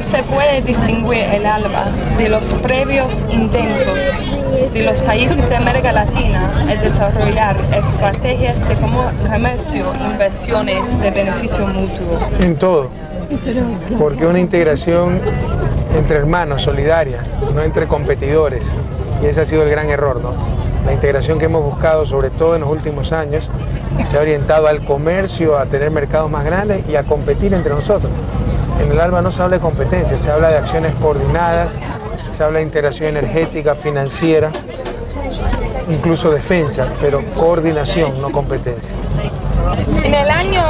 ¿Cómo se puede distinguir el ALBA de los previos intentos de los países de América Latina en desarrollar estrategias de comercio e inversiones de beneficio mutuo? En todo, porque una integración entre hermanos, solidaria, no entre competidores, y ese ha sido el gran error, ¿no? La integración que hemos buscado, sobre todo en los últimos años, se ha orientado al comercio, a tener mercados más grandes y a competir entre nosotros. En el ALBA no se habla de competencia, se habla de acciones coordinadas, se habla de integración energética, financiera, incluso defensa, pero coordinación, no competencia. En el año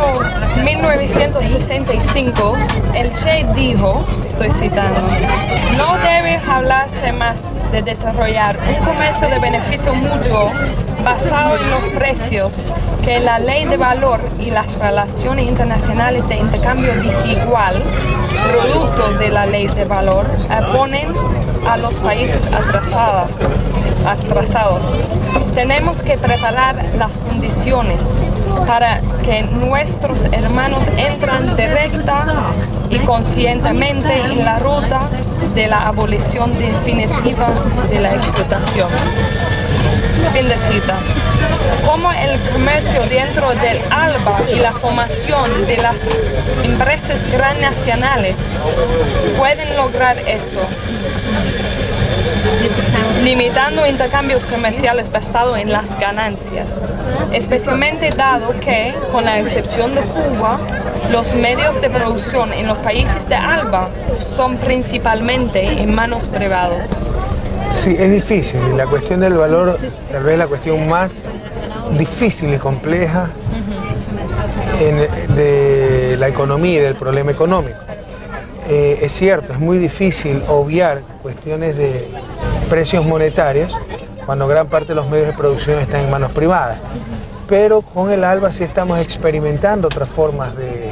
1965, el Che dijo, estoy citando, no debe hablarse más de desarrollar un comercio de beneficio mutuo basado en los precios que la ley de valor y las relaciones internacionales de intercambio desigual, producto de la ley de valor, oponen a los países atrasados. Tenemos que preparar las condiciones para que nuestros hermanos entren directa y conscientemente en la ruta de la abolición definitiva de la explotación. Fin de cita. Cómo el comercio dentro del ALBA y la formación de las empresas transnacionales pueden lograr eso, limitando intercambios comerciales basados en las ganancias, especialmente dado que, con la excepción de Cuba, los medios de producción en los países de ALBA son principalmente en manos privadas. Sí, es difícil, y la cuestión del valor tal vez es la cuestión más difícil y compleja de la economía y del problema económico. Es cierto, es muy difícil obviar cuestiones de precios monetarios cuando gran parte de los medios de producción están en manos privadas, pero con el ALBA sí estamos experimentando otras formas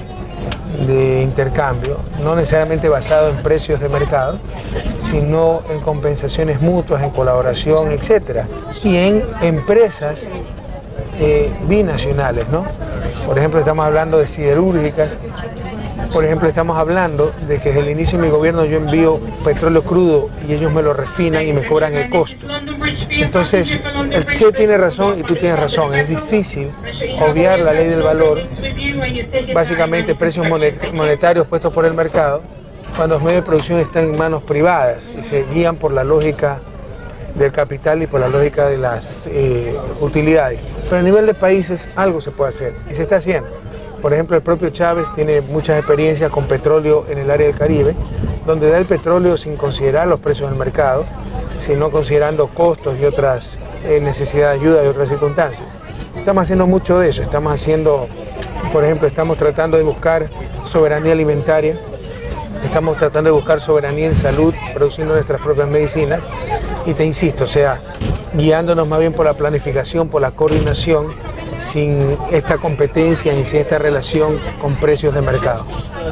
de intercambio, no necesariamente basado en precios de mercado, sino en compensaciones mutuas, en colaboración, etc. Y en empresas binacionales, ¿no? Por ejemplo, estamos hablando de siderúrgicas, por ejemplo, estamos hablando de que desde el inicio de mi gobierno yo envío petróleo crudo y ellos me lo refinan y me cobran el costo. Entonces, el Che tiene razón y tú tienes razón, es difícil obviar la ley del valor, básicamente precios monetarios puestos por el mercado, cuando los medios de producción están en manos privadas y se guían por la lógica del capital y por la lógica de las utilidades. Pero a nivel de países algo se puede hacer y se está haciendo. Por ejemplo, el propio Chávez tiene muchas experiencias con petróleo en el área del Caribe, donde da el petróleo sin considerar los precios del mercado, sino considerando costos y otras necesidades de ayuda y otras circunstancias. Estamos haciendo mucho de eso, estamos haciendo, por ejemplo, estamos tratando de buscar soberanía alimentaria, estamos tratando de buscar soberanía en salud, produciendo nuestras propias medicinas, y te insisto, o sea, guiándonos más bien por la planificación, por la coordinación, sin esta competencia y sin esta relación con precios de mercado.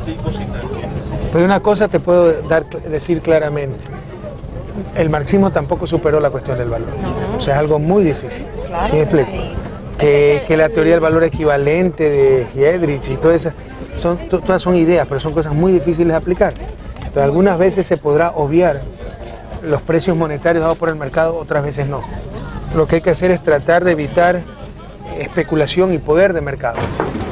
Pero una cosa te puedo decir claramente, el marxismo tampoco superó la cuestión del valor, o sea, es algo muy difícil, ¿sí me explico? Que la teoría del valor equivalente de Heydrich y todas esas, todas son ideas, pero son cosas muy difíciles de aplicar. Entonces, algunas veces se podrá obviar los precios monetarios dados por el mercado, otras veces no. Lo que hay que hacer es tratar de evitar especulación y poder de mercado.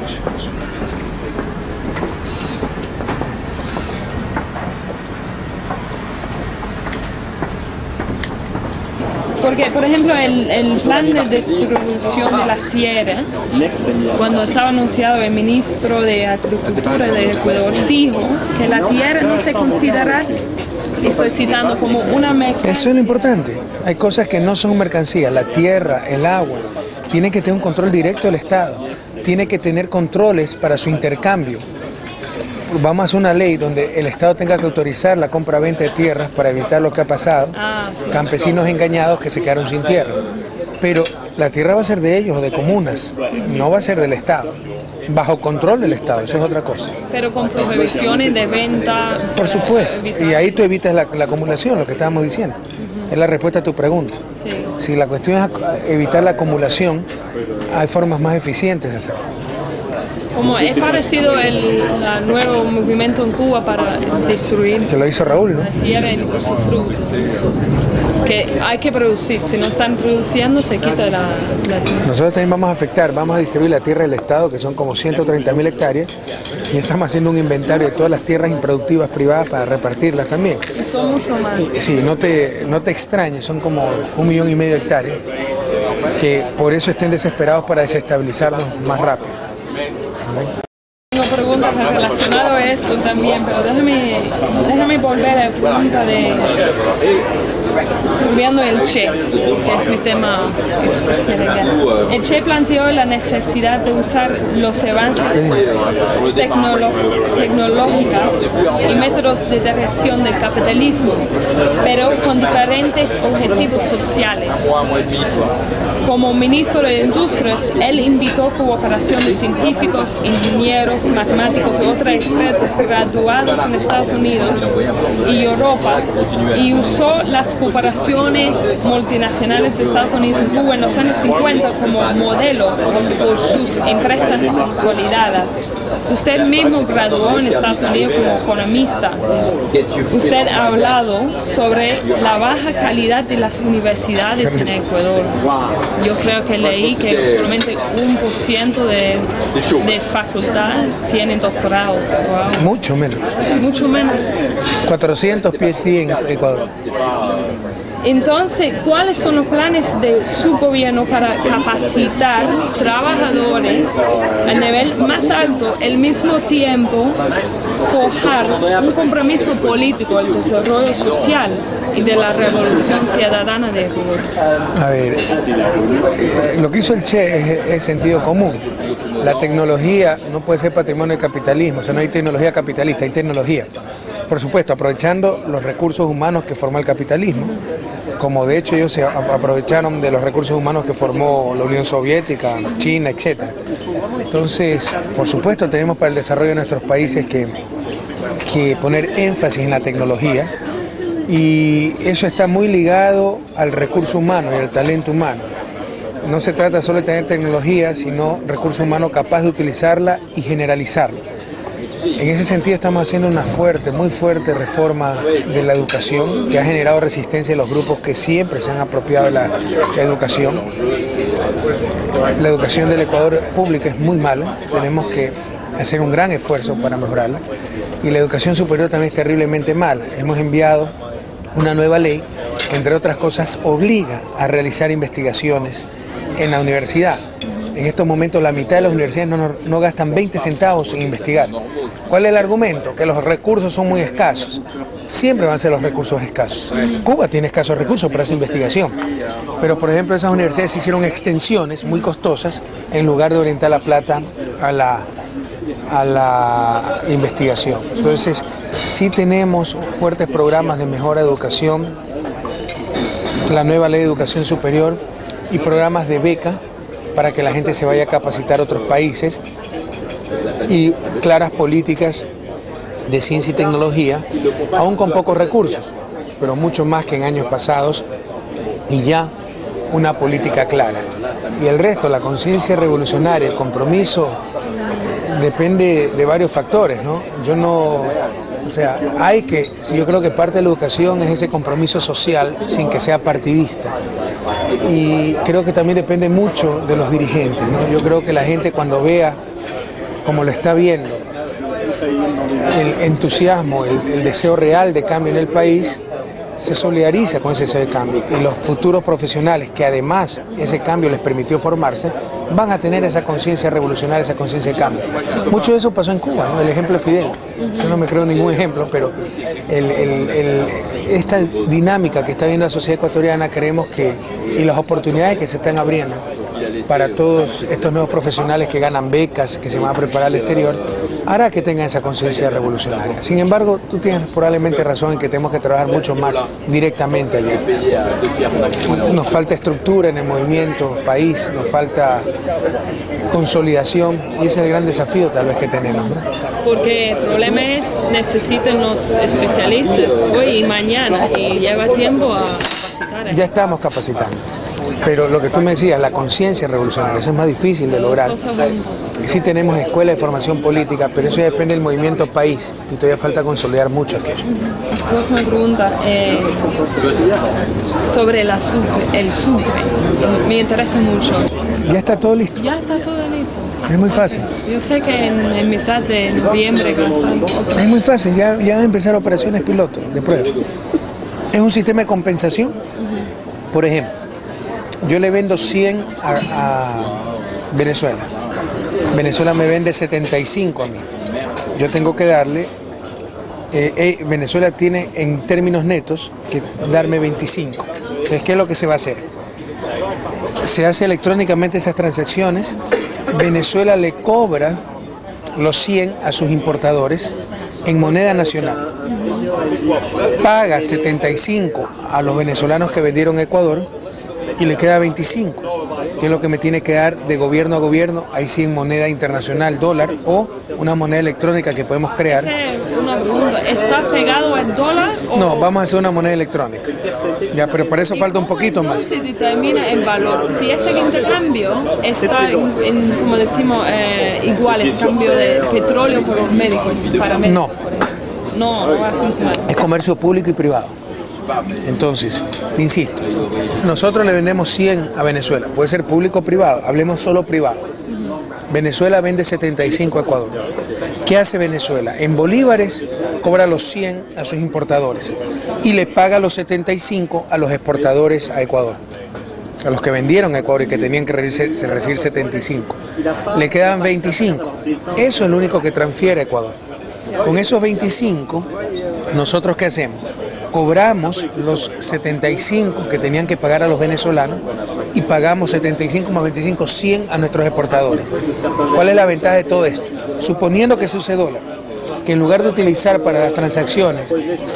Porque, por ejemplo, el plan de distribución de las tierras, cuando estaba anunciado el ministro de Agricultura de Ecuador, dijo que la tierra no se considera, estoy citando, como una mercancía. Eso es lo importante. Hay cosas que no son mercancía. La tierra, el agua, tiene que tener un control directo del Estado. Tiene que tener controles para su intercambio. Vamos a hacer una ley donde el Estado tenga que autorizar la compra-venta de tierras para evitar lo que ha pasado, campesinos engañados que se quedaron sin tierra. Pero la tierra va a ser de ellos o de comunas, no va a ser del Estado, bajo control del Estado, eso es otra cosa. Pero con prohibiciones de venta. Por supuesto, y ahí tú evitas la acumulación, lo que estábamos diciendo. Es la respuesta a tu pregunta. Sí. Si la cuestión es evitar la acumulación, hay formas más eficientes de hacerlo. Como es parecido el nuevo movimiento en Cuba para destruir que lo hizo Raúl, ¿no? la tierra y su fruto. Que hay que producir, si no están produciendo se quita la tierra. Nosotros también vamos a afectar, vamos a distribuir la tierra del Estado, que son como 130.000 hectáreas, y estamos haciendo un inventario de todas las tierras improductivas privadas para repartirlas también. Y son mucho más. Sí, no te extrañes, son como 1,5 millones de hectáreas, que por eso estén desesperados para desestabilizarnos más rápido. Tengo preguntas relacionadas a esto también, pero déjame volver a la pregunta de volviendo el Che, que es mi tema especial. El Che planteó la necesidad de usar los avances tecnológicos y métodos de dirección del capitalismo, pero con diferentes objetivos sociales. Como ministro de Industrias, él invitó cooperación de científicos, ingenieros, matemáticos y otros expertos graduados en Estados Unidos y Europa y usó las cooperaciones multinacionales de Estados Unidos y Cuba en los años 50 como modelo por sus empresas consolidadas. Usted mismo graduó en Estados Unidos como economista. Usted ha hablado sobre la baja calidad de las universidades en Ecuador. Yo creo que leí que solamente 1% de facultad tienen doctorados. Wow. Mucho menos. Mucho menos. 400 PhD en Ecuador. Entonces, ¿cuáles son los planes de su gobierno para capacitar trabajadores a nivel más alto, al mismo tiempo forjar un compromiso político del desarrollo social y de la revolución ciudadana de Ecuador? A ver, lo que hizo el Che es sentido común. La tecnología no puede ser patrimonio del capitalismo, o sea, no hay tecnología capitalista, hay tecnología. Por supuesto, aprovechando los recursos humanos que formó el capitalismo, como de hecho ellos se aprovecharon de los recursos humanos que formó la Unión Soviética, China, etc. Entonces, por supuesto, tenemos para el desarrollo de nuestros países que poner énfasis en la tecnología, y eso está muy ligado al recurso humano y al talento humano. No se trata solo de tener tecnología, sino recurso humano capaz de utilizarla y generalizarla. En ese sentido estamos haciendo una muy fuerte reforma de la educación que ha generado resistencia en los grupos que siempre se han apropiado de la educación. La educación del Ecuador pública es muy mala, tenemos que hacer un gran esfuerzo para mejorarla, y la educación superior también es terriblemente mala. Hemos enviado una nueva ley que, entre otras cosas, obliga a realizar investigaciones en la universidad. En estos momentos la mitad de las universidades no gastan 20 centavos en investigar. ¿Cuál es el argumento? Que los recursos son muy escasos. Siempre van a ser los recursos escasos. Cuba tiene escasos recursos para esa investigación. Pero, por ejemplo, esas universidades hicieron extensiones muy costosas en lugar de orientar la plata a la investigación. Entonces, sí tenemos fuertes programas de mejora de educación, la nueva ley de educación superior y programas de beca para que la gente se vaya a capacitar a otros países, y claras políticas de ciencia y tecnología, aún con pocos recursos, pero mucho más que en años pasados, y ya una política clara. Y el resto, la conciencia revolucionaria, el compromiso, depende de varios factores, ¿no? Yo creo que parte de la educación es ese compromiso social sin que sea partidista. Y creo que también depende mucho de los dirigentes, ¿no? Yo creo que la gente, cuando vea, como lo está viendo, el entusiasmo, el deseo real de cambio en el país, se solidariza con ese deseo de cambio. Y los futuros profesionales, que además ese cambio les permitió formarse, van a tener esa conciencia revolucionaria, esa conciencia de cambio. Mucho de eso pasó en Cuba, ¿no? El ejemplo de Fidel. Yo no me creo ningún ejemplo, pero esta dinámica que está viendo la sociedad ecuatoriana, creemos y las oportunidades que se están abriendo para todos estos nuevos profesionales que ganan becas, que se van a preparar al exterior, hará que tengan esa conciencia revolucionaria. Sin embargo, tú tienes probablemente razón en que tenemos que trabajar mucho más directamente allí. Nos falta estructura en el movimiento país, nos falta consolidación, y ese es el gran desafío tal vez que tenemos, ¿no? Porque el problema es, necesitan los especialistas hoy y mañana, y lleva tiempo a capacitar. Ya estamos capacitando. Pero lo que tú me decías, la conciencia revolucionaria, eso es más difícil de lograr. Sí tenemos escuelas de formación política, pero eso ya depende del movimiento país y todavía falta consolidar mucho aquello. Próxima pregunta, sobre el Sucre, me interesa mucho. ¿Ya está todo listo? Ya está todo listo. Es muy fácil. Yo sé que en mitad de noviembre va a estar. Es muy fácil, ya van a empezar operaciones piloto de prueba. Es un sistema de compensación. Por ejemplo, yo le vendo 100 a Venezuela. Venezuela me vende 75 a mí. Yo tengo que darle, Venezuela tiene en términos netos que darme 25. Entonces, ¿qué es lo que se va a hacer? Se hace electrónicamente esas transacciones. Venezuela le cobra los 100 a sus importadores en moneda nacional. Paga 75 a los venezolanos que vendieron a Ecuador y le queda 25, que es lo que me tiene que dar de gobierno a gobierno, ahí sí en moneda internacional, dólar, o una moneda electrónica que podemos crear. Una pregunta, ¿está pegado al dólar? No, vamos a hacer una moneda electrónica. Ya, pero para eso falta un poquito más. ¿Cómo se determina el valor? Si ese intercambio está en como decimos, igual, es cambio de petróleo por los médicos, para médicos, no va a funcionar. Es comercio público y privado. Entonces, te insisto, nosotros le vendemos 100 a Venezuela, puede ser público o privado, hablemos solo privado. Venezuela vende 75 a Ecuador. ¿Qué hace Venezuela? En bolívares cobra los 100 a sus importadores y le paga los 75 a los exportadores a Ecuador, a los que vendieron a Ecuador y que tenían que recibir 75. Le quedan 25. Eso es lo único que transfiere a Ecuador. Con esos 25, ¿nosotros qué hacemos? Cobramos los 75 que tenían que pagar a los venezolanos y pagamos 75 más 25, 100 a nuestros exportadores. ¿Cuál es la ventaja de todo esto? Suponiendo que se use dólar, que en lugar de utilizar para las transacciones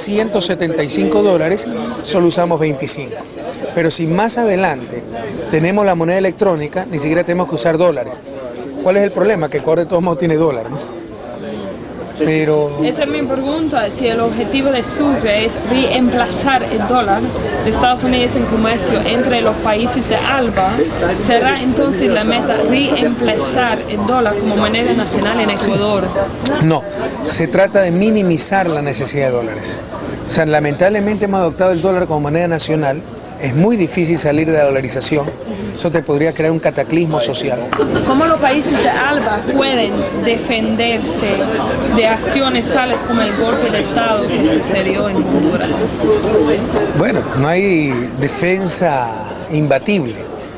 175 dólares, solo usamos 25. Pero si más adelante tenemos la moneda electrónica, ni siquiera tenemos que usar dólares. ¿Cuál es el problema? Que Ecuador de todos modos tiene dólar, ¿no? Pero... Esa es mi pregunta, si el objetivo de Sucre es reemplazar el dólar de Estados Unidos en comercio entre los países de ALBA, ¿será entonces la meta reemplazar el dólar como moneda nacional en Ecuador? No, se trata de minimizar la necesidad de dólares. O sea, lamentablemente hemos adoptado el dólar como moneda nacional. Es muy difícil salir de la dolarización. Eso te podría crear un cataclismo social. ¿Cómo los países de ALBA pueden defenderse de acciones tales como el golpe de Estado que sucedió en Honduras? Bueno, no hay defensa imbatible,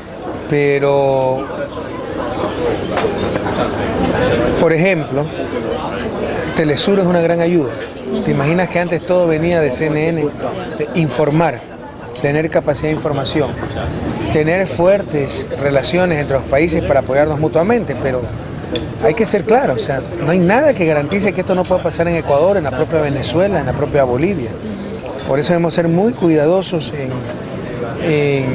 pero, por ejemplo, Telesur es una gran ayuda. ¿Te imaginas que antes todo venía de CNN? De informar, tener capacidad de información, tener fuertes relaciones entre los países para apoyarnos mutuamente, pero hay que ser claros, o sea, no hay nada que garantice que esto no pueda pasar en Ecuador, en la propia Venezuela, en la propia Bolivia. Por eso debemos ser muy cuidadosos en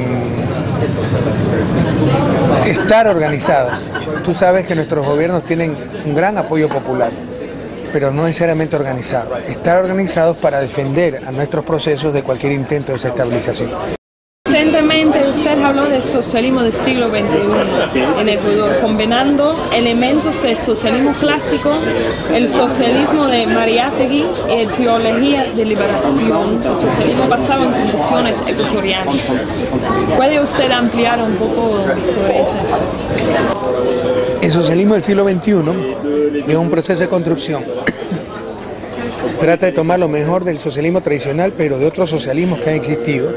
estar organizados. Tú sabes que nuestros gobiernos tienen un gran apoyo popular, pero no necesariamente organizados. Estar organizados para defender a nuestros procesos de cualquier intento de desestabilización. Recientemente usted habló del socialismo del siglo XXI en Ecuador, combinando elementos del socialismo clásico, el socialismo de Mariátegui y teología de liberación, el socialismo basado en condiciones ecuatorianas. ¿Puede usted ampliar un poco sobre eso? El socialismo del siglo XXI es un proceso de construcción. Trata de tomar lo mejor del socialismo tradicional, pero de otros socialismos que han existido,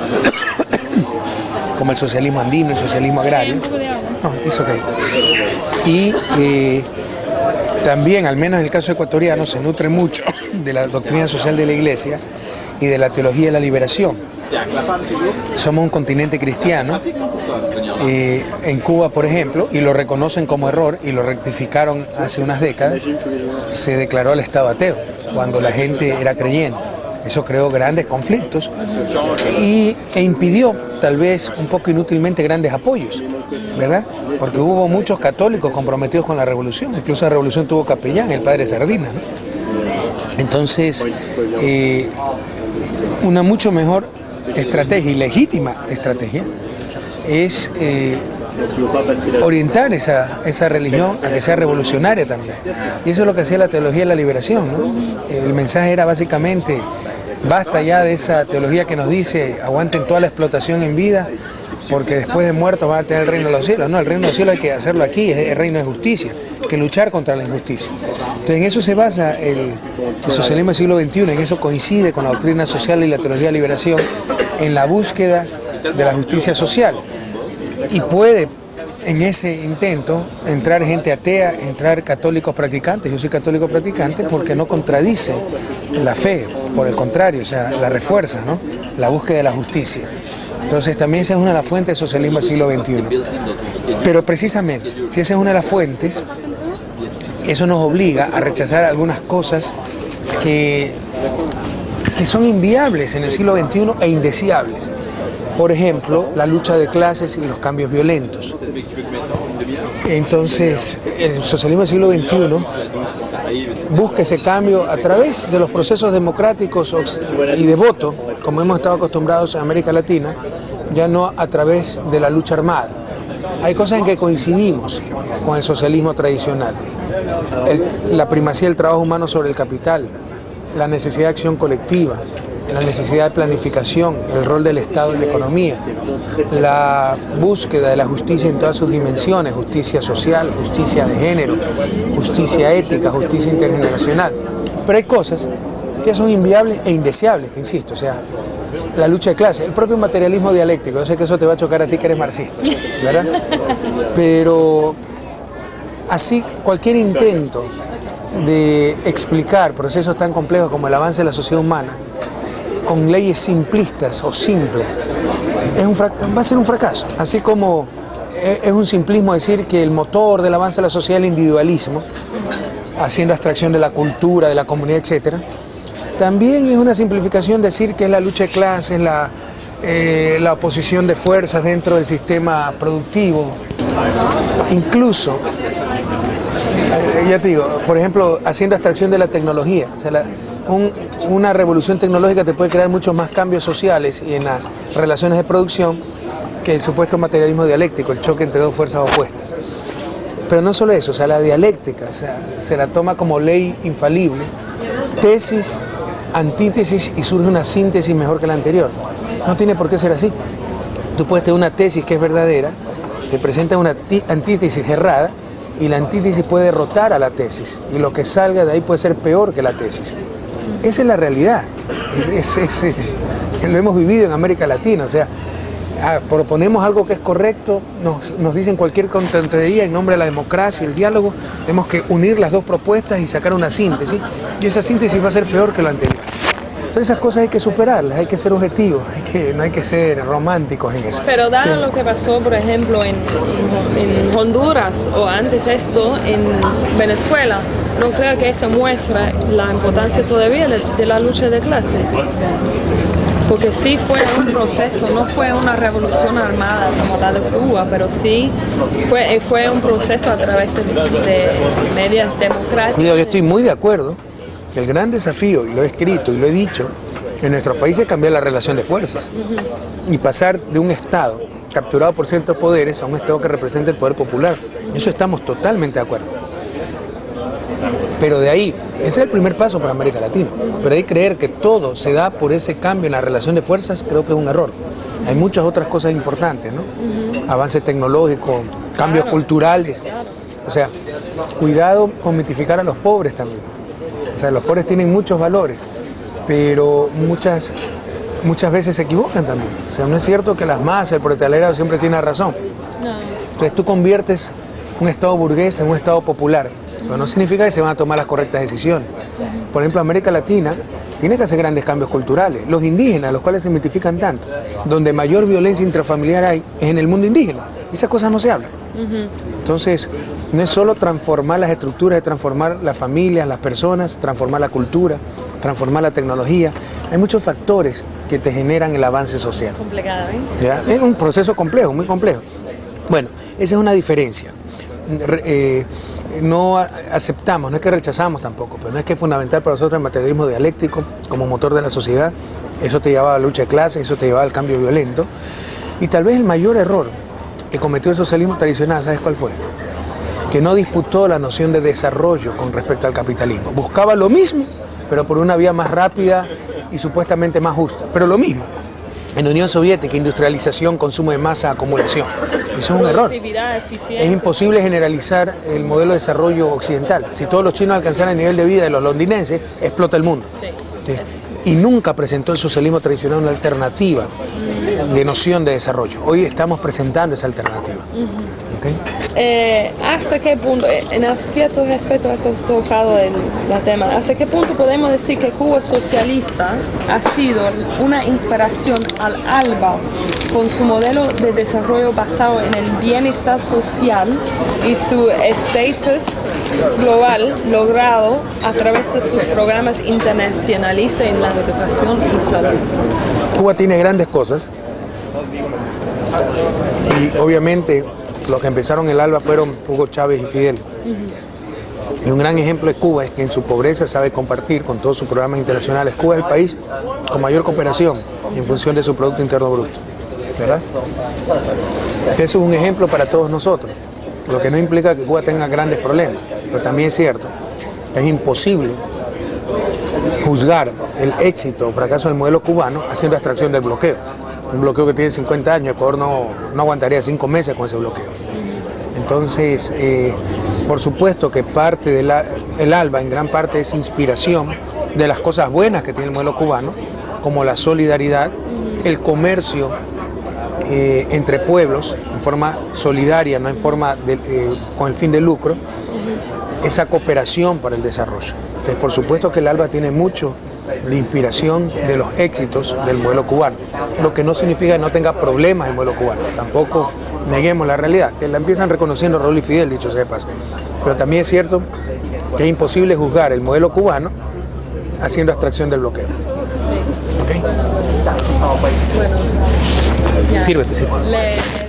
como el socialismo andino, el socialismo agrario. No, es ok. Y también, al menos en el caso ecuatoriano, se nutre mucho de la doctrina social de la Iglesia y de la teología de la liberación. Somos un continente cristiano. En Cuba, por ejemplo, y lo reconocen como error y lo rectificaron hace unas décadas, se declaró el Estado ateo cuando la gente era creyente. Eso creó grandes conflictos e impidió, tal vez un poco inútilmente, grandes apoyos, ¿verdad? Porque hubo muchos católicos comprometidos con la revolución, incluso la revolución tuvo capellán, el padre Sardina, ¿no? Entonces, una mucho mejor estrategia y legítima estrategia es orientar esa religión a que sea revolucionaria también. Y eso es lo que hacía la teología de la liberación, ¿no? El mensaje era básicamente, basta ya de esa teología que nos dice, aguanten toda la explotación en vida, porque después de muertos van a tener el reino de los cielos. No, el reino de los cielos hay que hacerlo aquí, es el reino de justicia, hay que luchar contra la injusticia. Entonces en eso se basa el socialismo del siglo XXI, en eso coincide con la doctrina social y la teología de la liberación, en la búsqueda de la justicia social. Y puede en ese intento entrar gente atea, entrar católicos practicantes. Yo soy católico practicante porque no contradice la fe, por el contrario, o sea, la refuerza, ¿no? La búsqueda de la justicia. Entonces también esa es una de las fuentes del socialismo del siglo XXI. Pero precisamente, si esa es una de las fuentes, eso nos obliga a rechazar algunas cosas que son inviables en el siglo XXI e indeseables. Por ejemplo, la lucha de clases y los cambios violentos. Entonces, el socialismo del siglo XXI busca ese cambio a través de los procesos democráticos y de voto, como hemos estado acostumbrados en América Latina, ya no a través de la lucha armada. Hay cosas en que coincidimos con el socialismo tradicional. La primacía del trabajo humano sobre el capital, la necesidad de acción colectiva, la necesidad de planificación, el rol del Estado en la economía, la búsqueda de la justicia en todas sus dimensiones, justicia social, justicia de género, justicia ética, justicia intergeneracional. Pero hay cosas que son inviables e indeseables, te insisto, o sea, la lucha de clases, el propio materialismo dialéctico. Yo sé que eso te va a chocar a ti que eres marxista, ¿verdad? Pero así cualquier intento de explicar procesos tan complejos como el avance de la sociedad humana con leyes simplistas o simples, va a ser un fracaso. Así como es un simplismo decir que el motor del avance de la sociedad es el individualismo, haciendo abstracción de la cultura, de la comunidad, etc. También es una simplificación decir que es la lucha de clases, la oposición de fuerzas dentro del sistema productivo. Incluso, ya te digo, por ejemplo, haciendo abstracción de la tecnología. O sea, una revolución tecnológica te puede crear muchos más cambios sociales y en las relaciones de producción que el supuesto materialismo dialéctico, el choque entre dos fuerzas opuestas. Pero no solo eso, o sea, la dialéctica, o sea, se la toma como ley infalible, tesis, antítesis, y surge una síntesis mejor que la anterior. No tiene por qué ser así. Tú puedes tener una tesis que es verdadera, te presenta una antítesis errada, y la antítesis puede derrotar a la tesis, y lo que salga de ahí puede ser peor que la tesis. Esa es la realidad. Lo hemos vivido en América Latina, o sea, proponemos algo que es correcto, nos dicen cualquier tontería en nombre de la democracia, el diálogo, tenemos que unir las dos propuestas y sacar una síntesis, y esa síntesis va a ser peor que la anterior. Entonces esas cosas hay que superarlas, hay que ser objetivos, no hay que ser románticos en eso. Pero dado lo que pasó, por ejemplo, en Honduras o antes esto en Venezuela, no creo que eso muestra la importancia todavía de la lucha de clases. Porque sí fue un proceso, no fue una revolución armada como la de Cuba, pero sí fue un proceso a través de medios democráticos. Cuidado, yo estoy muy de acuerdo que el gran desafío, y lo he escrito y lo he dicho, en nuestro país es cambiar la relación de fuerzas y pasar de un Estado capturado por ciertos poderes a un Estado que representa el poder popular. Eso estamos totalmente de acuerdo. Pero de ahí, ese es el primer paso para América Latina. Pero de ahí creer que todo se da por ese cambio en la relación de fuerzas, creo que es un error. Hay muchas otras cosas importantes, ¿no? Avance tecnológico, cambios culturales. O sea, cuidado con mitificar a los pobres también. O sea, los pobres tienen muchos valores, pero muchas veces se equivocan también. O sea, no es cierto que las masas, el proletariado siempre tiene razón. Entonces tú conviertes un Estado burgués en un Estado popular, pero no significa que se van a tomar las correctas decisiones. Por ejemplo, América Latina tiene que hacer grandes cambios culturales. Los indígenas, los cuales se mitifican tanto, donde mayor violencia intrafamiliar hay, es en el mundo indígena. Esas cosas no se hablan. Entonces, no es solo transformar las estructuras, es transformar las familias, las personas, transformar la cultura, transformar la tecnología. Hay muchos factores que te generan el avance social. Complicado, ¿eh? ¿Ya? Es un proceso complejo, muy complejo. Bueno, esa es una diferencia. No aceptamos, no es que rechazamos tampoco, pero no es que es fundamental para nosotros el materialismo dialéctico como motor de la sociedad. Eso te llevaba a la lucha de clases, eso te llevaba al cambio violento. Y tal vez el mayor error que cometió el socialismo tradicional, ¿sabes cuál fue? Que no disputó la noción de desarrollo con respecto al capitalismo. Buscaba lo mismo, pero por una vía más rápida y supuestamente más justa, pero lo mismo. En la Unión Soviética, industrialización, consumo de masa, acumulación. Eso es un error. Es imposible generalizar el modelo de desarrollo occidental. Si todos los chinos alcanzaran el nivel de vida de los londinenses, explota el mundo. Sí. Y nunca presentó el socialismo tradicional una alternativa de noción de desarrollo. Hoy estamos presentando esa alternativa. ¿Okay? ¿Hasta qué punto, en ciertos aspectos has tocado el tema, hasta qué punto podemos decir que Cuba socialista ha sido una inspiración al ALBA con su modelo de desarrollo basado en el bienestar social y su estatus global logrado a través de sus programas internacionalistas en la educación y salud? Cuba tiene grandes cosas y obviamente los que empezaron el ALBA fueron Hugo Chávez y Fidel. Y un gran ejemplo de Cuba es que en su pobreza sabe compartir con todos sus programas internacionales. Cuba es el país con mayor cooperación en función de su Producto Interno Bruto, ¿verdad? Eso es un ejemplo para todos nosotros, lo que no implica que Cuba tenga grandes problemas, pero también es cierto que es imposible juzgar el éxito o fracaso del modelo cubano haciendo abstracción del bloqueo. Un bloqueo que tiene 50 años, Ecuador no aguantaría 5 meses con ese bloqueo. Entonces, por supuesto que parte del ALBA en gran parte es inspiración de las cosas buenas que tiene el modelo cubano, como la solidaridad, el comercio entre pueblos en forma solidaria, no en forma con el fin de lucro, esa cooperación para el desarrollo. Entonces, por supuesto que el ALBA tiene mucho de inspiración de los éxitos del modelo cubano, lo que no significa que no tenga problemas el modelo cubano, tampoco neguemos la realidad, que la empiezan reconociendo Raúl y Fidel, dicho sea de paso, pero también es cierto que es imposible juzgar el modelo cubano haciendo abstracción del bloqueo. Sí. ¿Okay? Bueno, Sírvete.